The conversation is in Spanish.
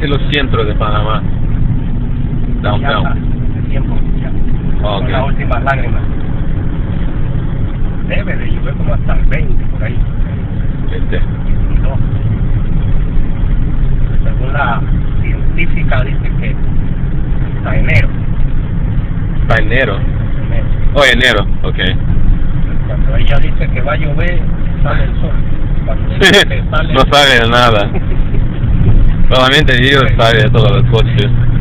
casi los centros de Panamá. Downtown. El tiempo ya. Oh, Son las últimas lágrimas. Debe de llover como hasta el 20 por ahí. 20. No. Según la científica dice que hasta enero. Para enero. Oh, enero, ok. Cuando ella dice que va a llover, sale el sol. Cuando dice que sale No sabe de nada. Solamente ellos saben de todos los coches.